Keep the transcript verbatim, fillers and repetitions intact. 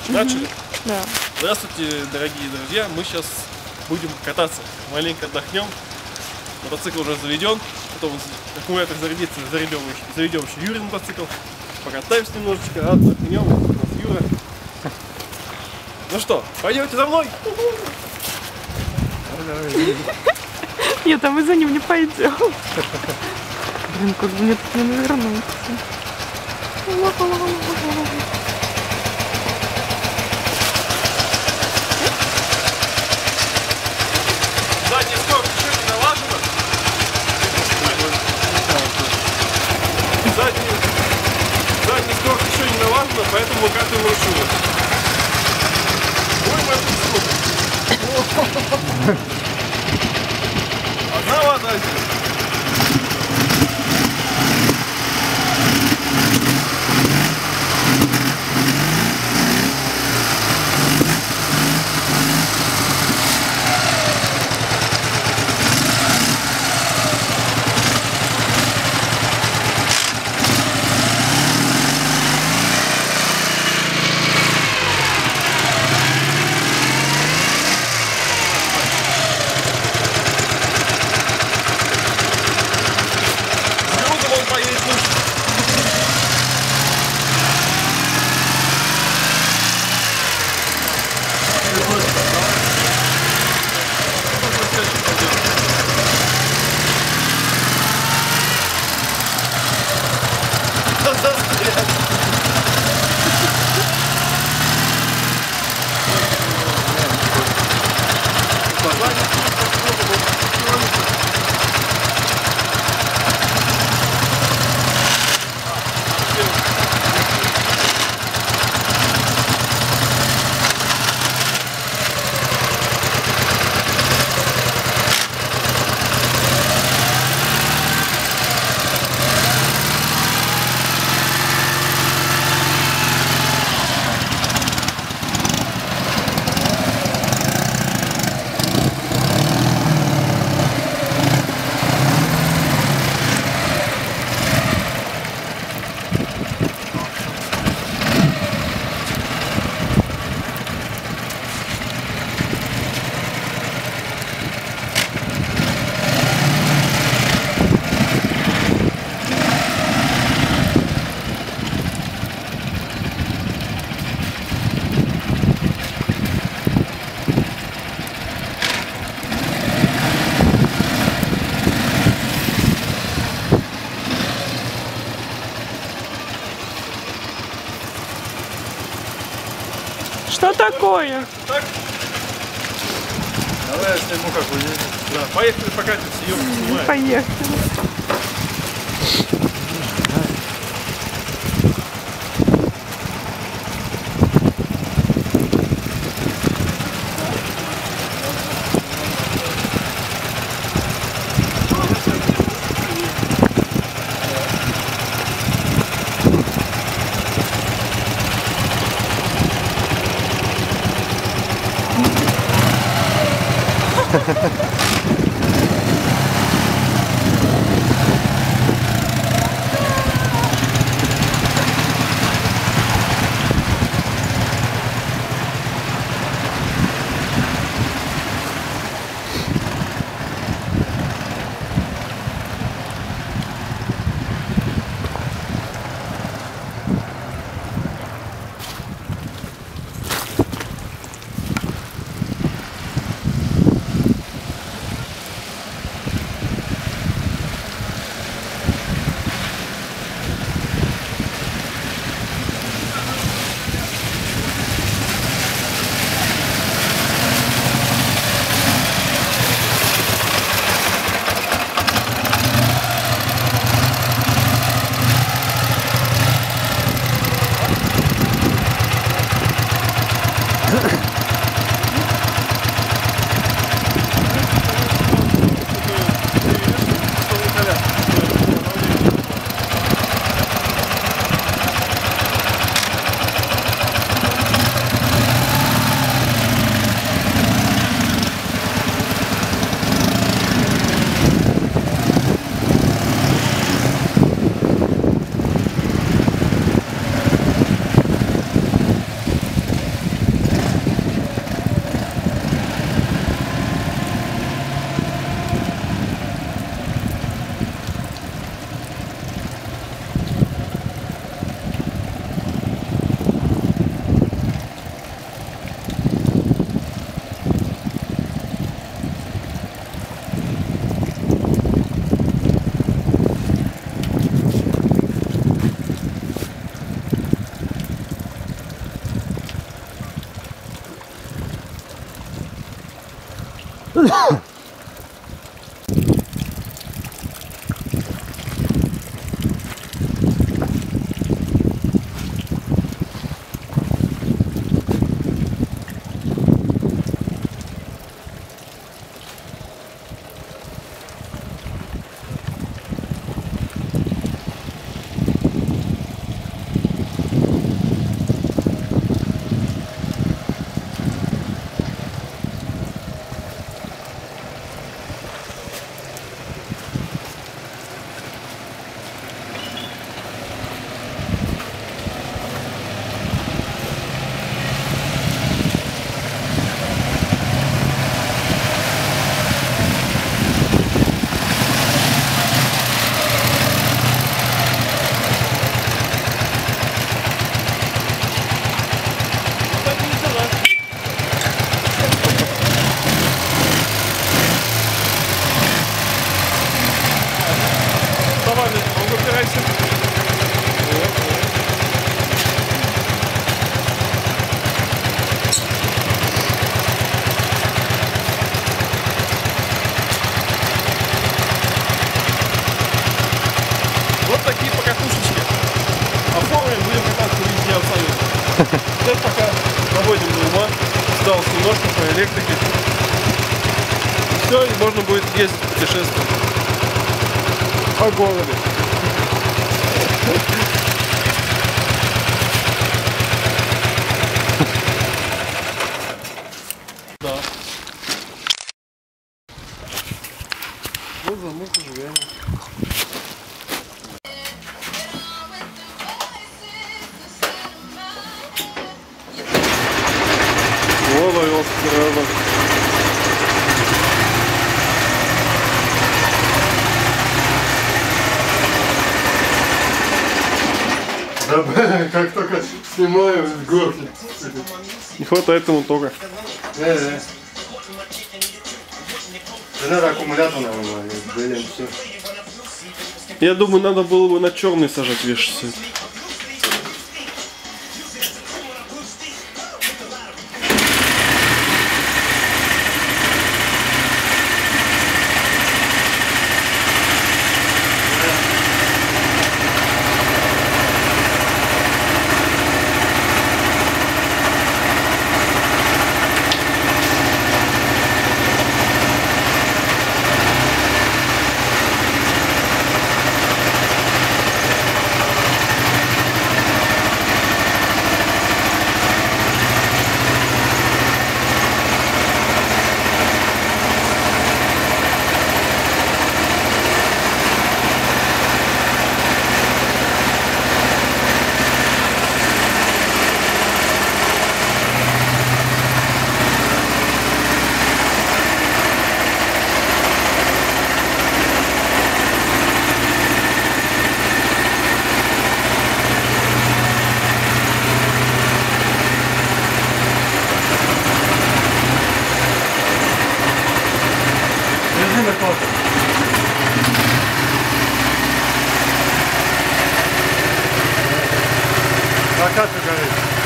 Начали? Угу. Да. Здравствуйте, дорогие друзья. Мы сейчас будем кататься. Маленько отдохнем. Мотоцикл уже заведен. Потом аккумулятор зарядится, заведем еще, заведем еще Юрий мотоцикл. Покатаемся немножечко, отдохнем. У нас Юра. Ну что, пойдете за мной? Нет, а мы за ним не пойдем. Блин, как бы мне тут не навернуться. Задняя скорость еще не налажена. Задняя, задняя скорость еще не налажена, поэтому мы катаем вручную. Ой, мой скорость. Одна вода здесь. Что такое? Так? Давай я сниму, как вы едете. Да, поехали покатимся, Юрка снимает. Поехали. Вот такие покатушечки. Оформим, будем кататься везде абсолютно. Сейчас пока доводим до ума. Осталось немножко по электрике. Все, и можно будет ездить, путешествовать по городу. Да. Вот замок живем. Вот ловил сразу. Да, как только снимаю с горки. Не хватает ему тока. Да, да. Да надо аккумулятор нормально, блин, все. Я думаю, надо было бы на черный сажать вешаться. Прокат горит.